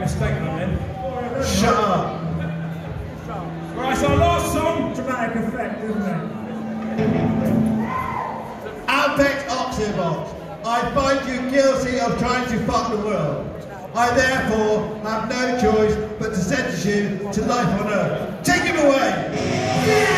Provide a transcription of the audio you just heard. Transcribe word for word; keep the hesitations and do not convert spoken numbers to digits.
a statement then. Shut up. Right, so our last song. Dramatic effect, isn't it? Alpex Oxybox, I find you guilty of trying to fuck the world. I therefore have no choice but to sentence you to life on earth. Take him away! Yeah!